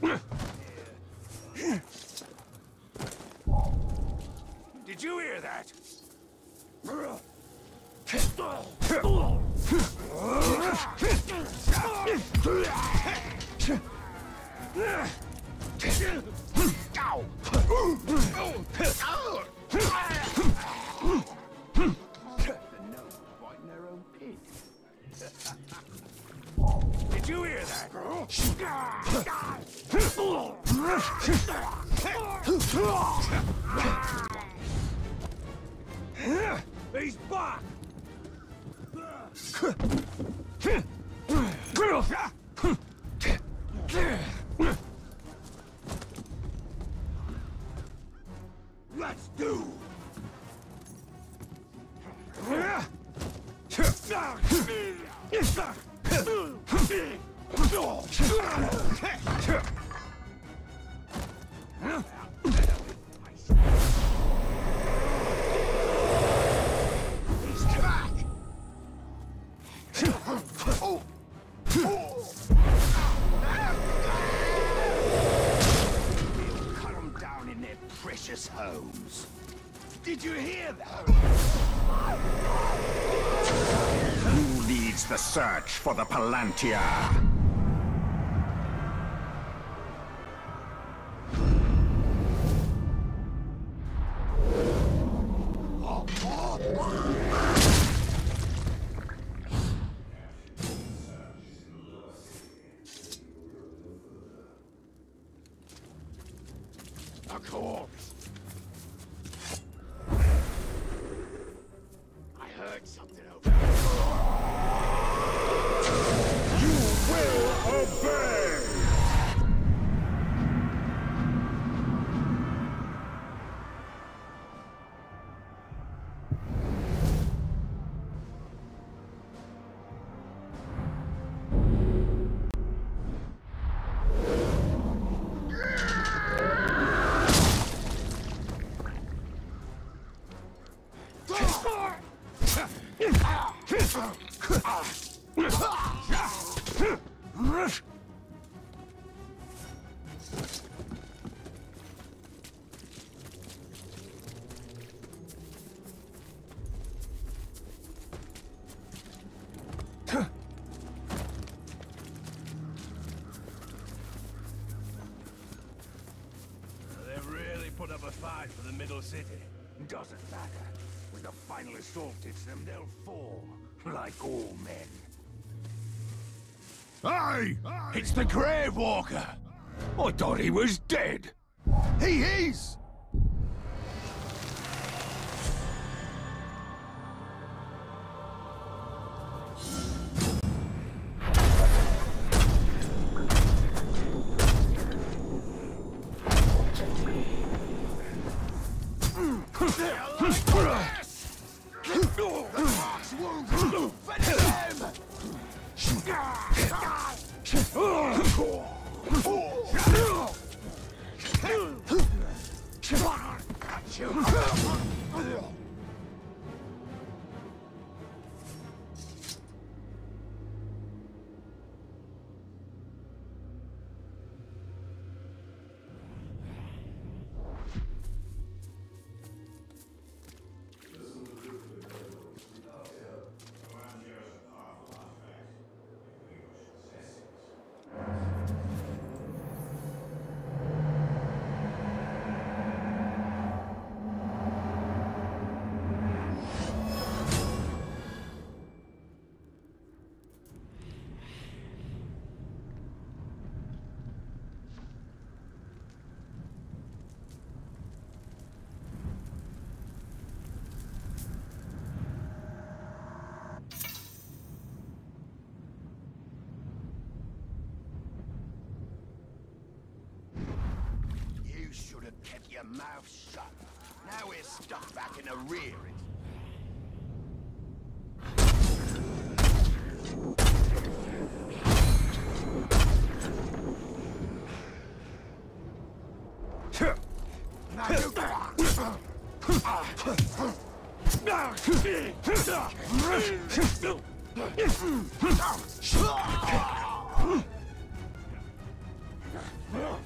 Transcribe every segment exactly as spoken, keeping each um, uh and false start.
Did you hear that? Did you hear that? He's back! Let's do! Precious homes. Did you hear that? Who leads the search for the Palantir? A corpse. I heard something over there. You will obey! They really put up a fight for the middle city. Doesn't matter. When the final assault hits them, they'll fall. Like all men. Hey! It's the Grave Walker! I thought he was dead. He is! Kept your mouth shut. Now we're stuck back in a rear. Now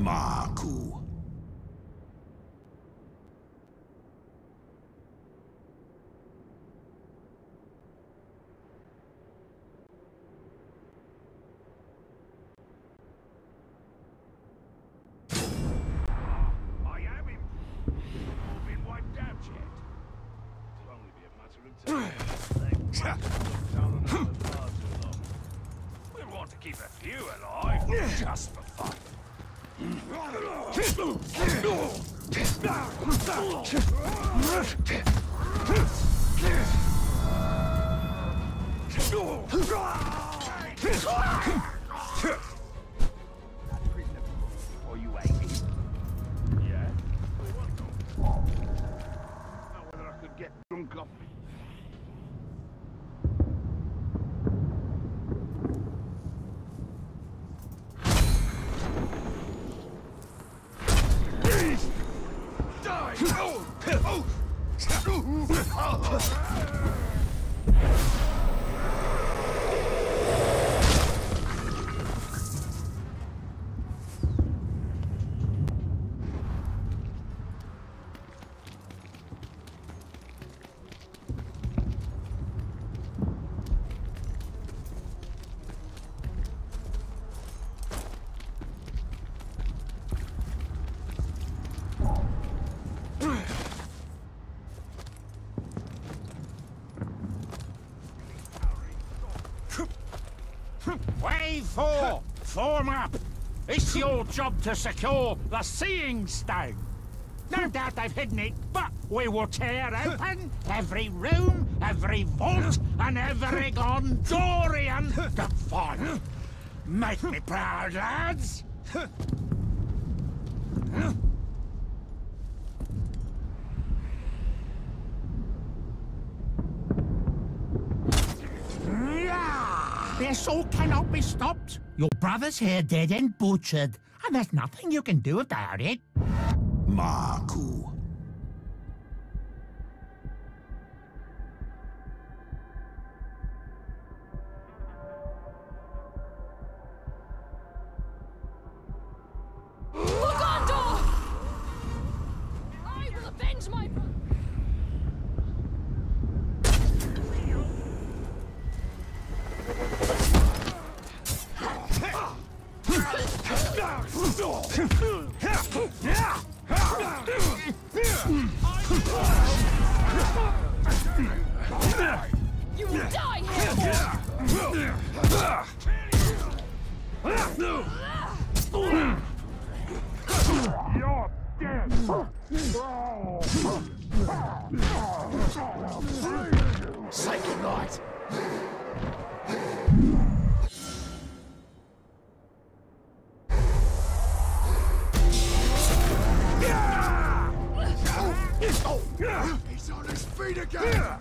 Maku. I am him. All been wiped out yet. It'll only be a matter of time. They've down another far too long. We'll want to keep a few alive, just for fun. Or you ain't. Yeah? Now whether I could get drunk off me. Wave four! Form up! It's your job to secure the Seeing Stone. No doubt they've hidden it, but we will tear open every room, every vault, and every Gondorian to find it. Make me proud, lads! This all cannot be stopped. Your brother's here dead and butchered, and there's nothing you can do about it. Maku. Gondor! I will avenge my brother! You will die here! You're dead! Say goodnight. He's on his feet again!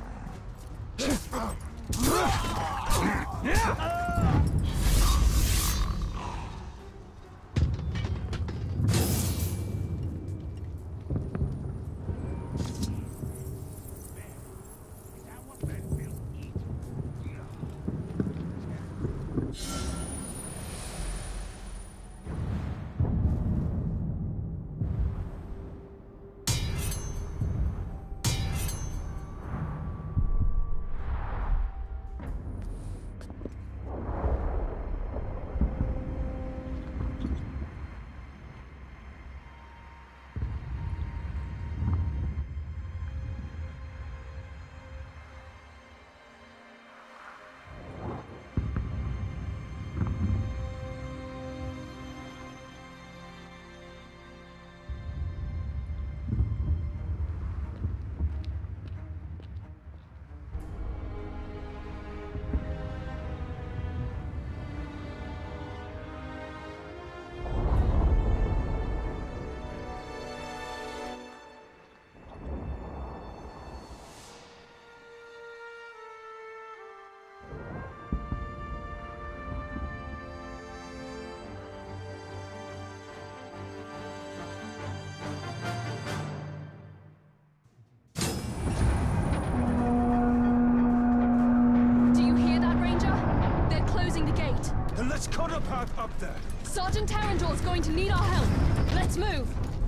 Do you hear that, Ranger? They're closing the gate. Then let's cut a path up there. Sergeant Tarandor's going to need our help. Let's move.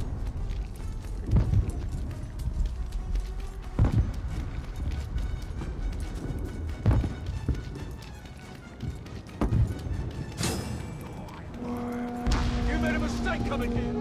You made a mistake coming here.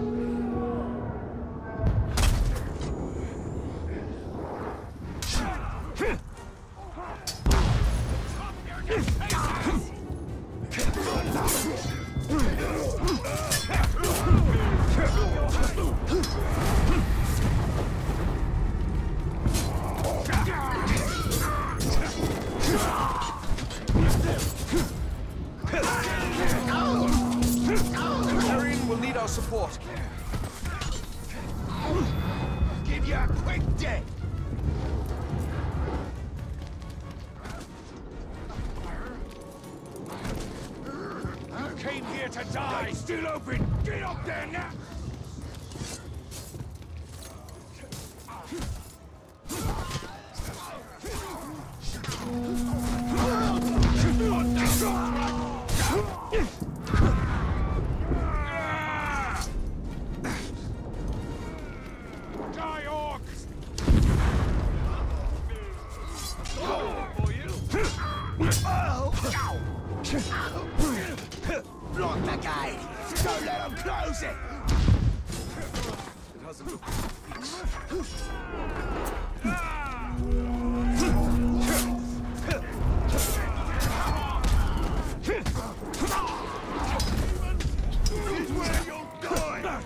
Marion will need our support. Give you a quick death. You came here to die. Gate's still open. Get up there now. Die, orcs! For you. Block the gate! Don't let them close it! This is where you'll die.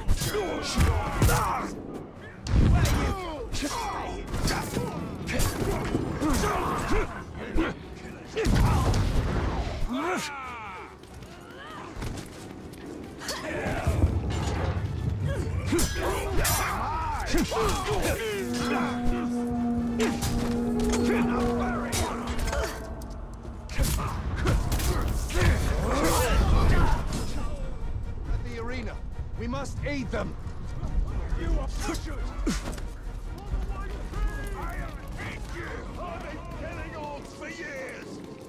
At the arena. We must aid them. You are pushers! I have hate you! I've been killing orcs for years!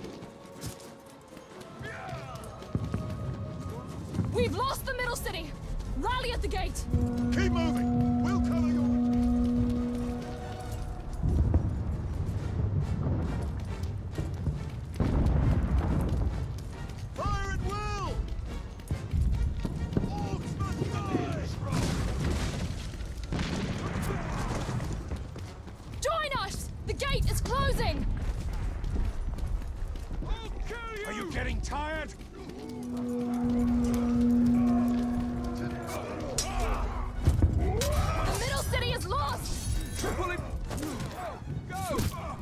We've lost the middle city. Rally at the gate. Keep moving! We'll cover your... Fire at will! Orcs must die! Join us! The gate is closing! I'll kill you! Are you getting tired? The middle city is lost! Triple it! Go!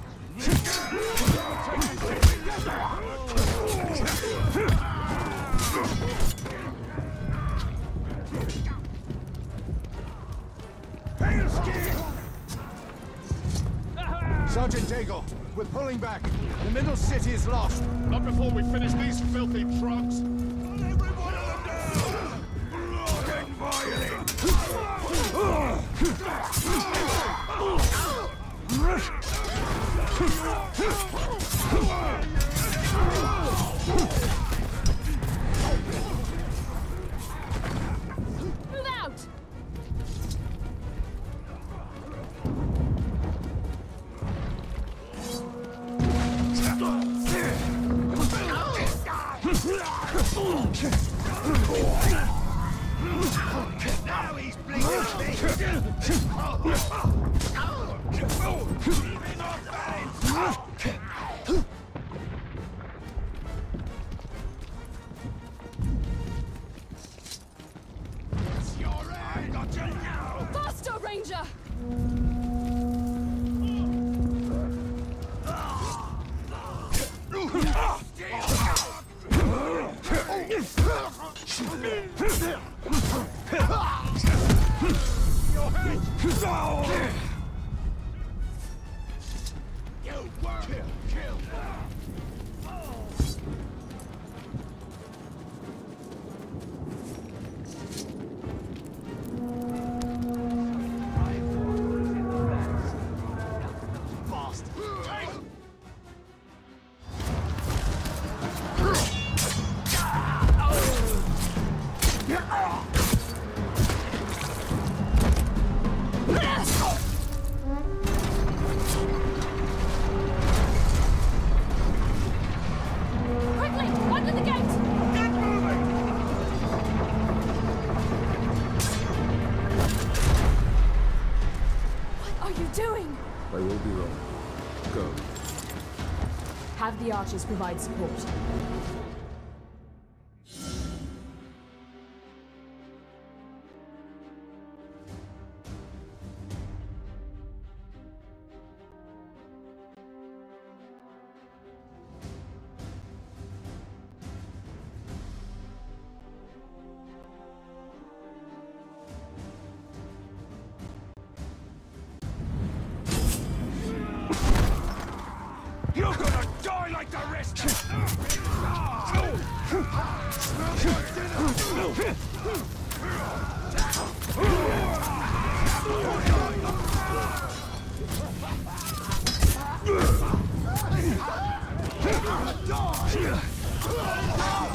Sergeant Daigle, we're pulling back. The middle city is lost. Not before we finish these filthy trucks. Every one of them down! Blood and violence! Move out! Now he's bleeding me! Leaving off balance! It's your end! Got you now! Faster, Ranger! Your head! You were killed! have the archers provide support. You're gonna die like the rest of us!